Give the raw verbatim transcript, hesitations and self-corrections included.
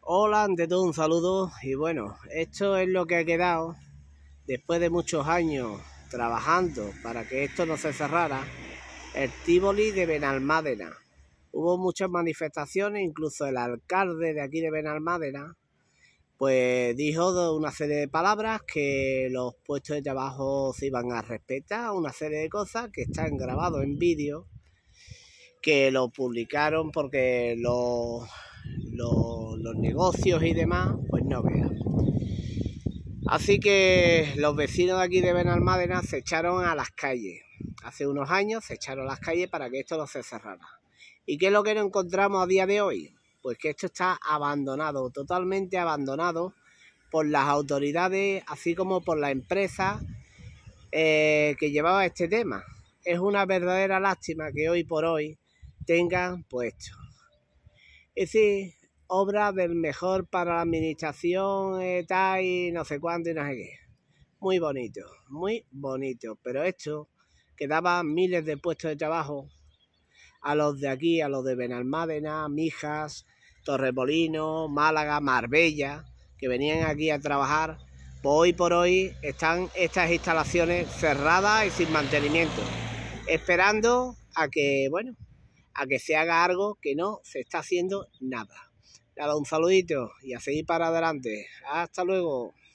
Hola, ante todo un saludo y bueno, esto es lo que ha quedado después de muchos años trabajando para que esto no se cerrara, el Tívoli de Benalmádena. Hubo muchas manifestaciones, incluso el alcalde de aquí de Benalmádena pues dijo una serie de palabras, que los puestos de trabajo se iban a respetar, una serie de cosas que están grabados en vídeo, que lo publicaron porque los, los, los negocios y demás, pues no vean. Así que los vecinos de aquí de Benalmádena se echaron a las calles. Hace unos años se echaron a las calles para que esto no se cerrara. ¿Y qué es lo que nos encontramos a día de hoy? Pues que esto está abandonado, totalmente abandonado por las autoridades, así como por la empresa eh, que llevaba este tema. Es una verdadera lástima que hoy por hoy tengan puesto. Es decir, obra del mejor para la administración, eh, tal y no sé cuánto y no sé qué. Muy bonito, muy bonito. Pero esto que daba miles de puestos de trabajo a los de aquí, a los de Benalmádena, Mijas, Torremolinos, Málaga, Marbella, que venían aquí a trabajar, pues hoy por hoy están estas instalaciones cerradas y sin mantenimiento, esperando a que, bueno, a que se haga algo, que no se está haciendo nada. Nada, un saludito y a seguir para adelante. Hasta luego.